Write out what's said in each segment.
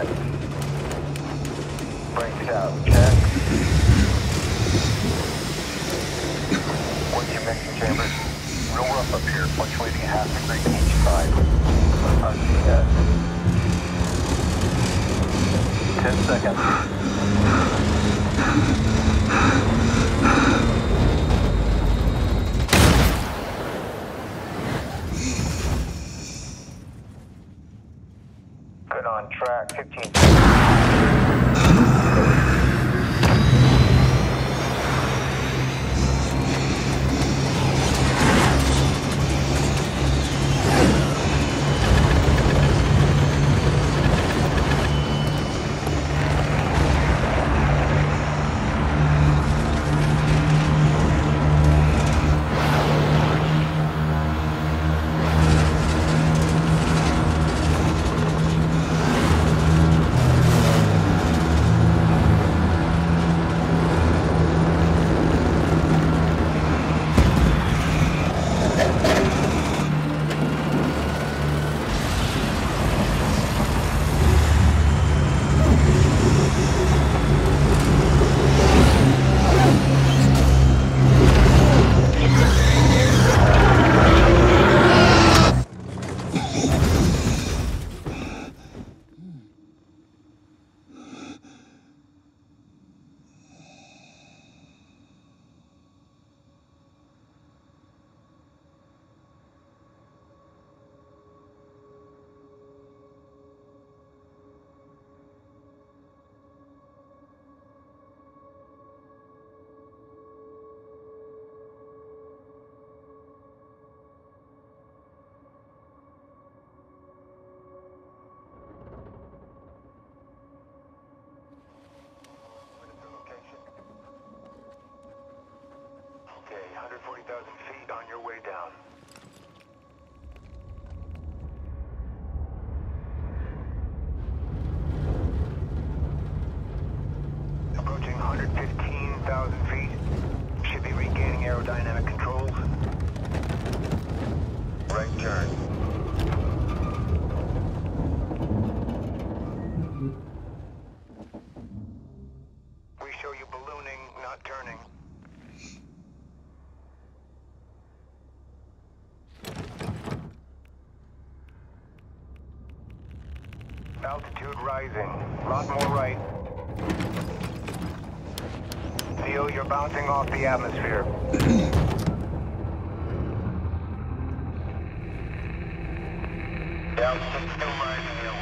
check. Brakes out, check. What's your mixing chambers? Real rough up here, fluctuating a half degree to each side. Uncheck. 10 seconds. Good on track, 15 seconds. Okay, 140,000 feet on your way down. Approaching 115,000 feet. Should be regaining aerodynamic controls. Right turn. We show you ballooning, not turning. Altitude rising. Lot more right. Feel you're bouncing off the atmosphere. Altitude still rising, Hill.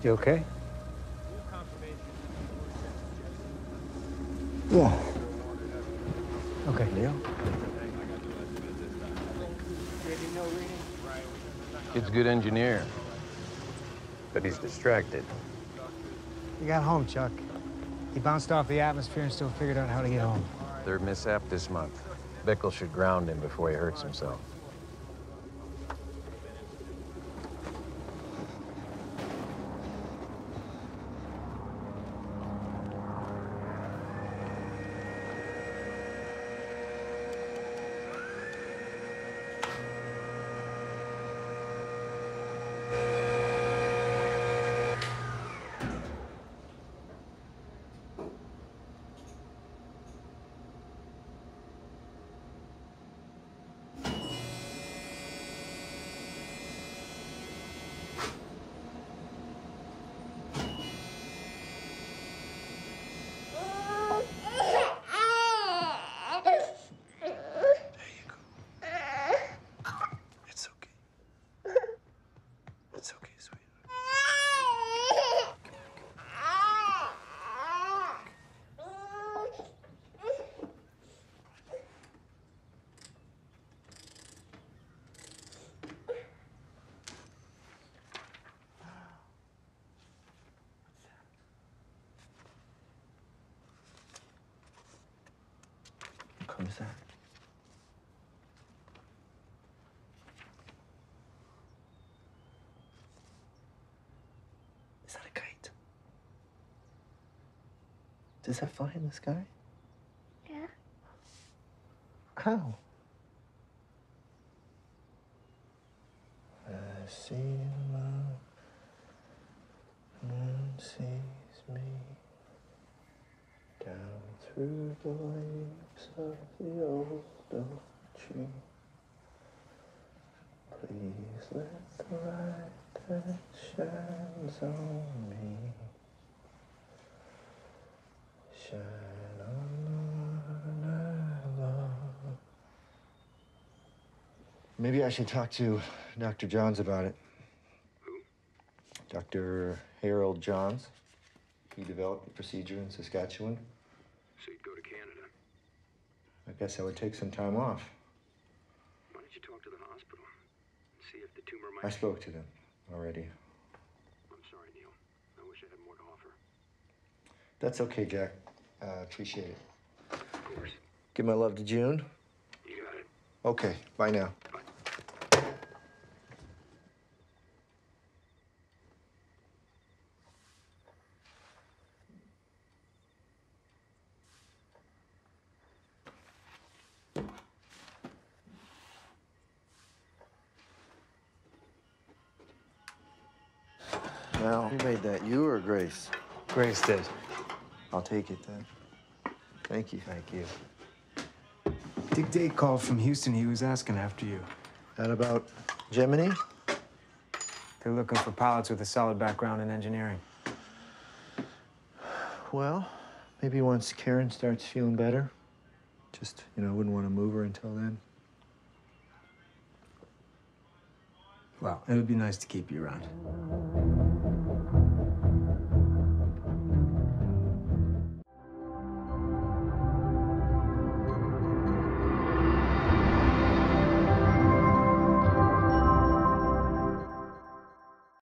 You okay? Yeah. Okay. Neil? Kid's a good engineer, but he's distracted. He got home, Chuck. He bounced off the atmosphere and still figured out how to get home. Third mishap this month. Bickle should ground him before he hurts himself. What color is that? Is that a kite? Does that fly in the sky? Yeah. How? I see love, moon sees me down through the leaves of the old oak tree. Please let the light that shines on me shine on the one I love. Maybe I should talk to Dr. Johns about it. Who? Dr. Harold Johns. He developed the procedure in Saskatchewan. So you'd go to Canada. I guess I would take some time off. Why don't you talk to the hospital and see if the tumor might... I spoke to them already. I'm sorry, Neil. I wish I had more to offer. That's okay, Jack. Appreciate it. Of course. Give my love to June. You got it. Okay, bye now. Bye. Now, who made that, you or Grace? Grace did. I'll take it then. Thank you. Thank you. Dick Date called from Houston. He was asking after you. That about Gemini? They're looking for pilots with a solid background in engineering. Well, maybe once Karen starts feeling better. Just, wouldn't want to move her until then. Well, it would be nice to keep you around.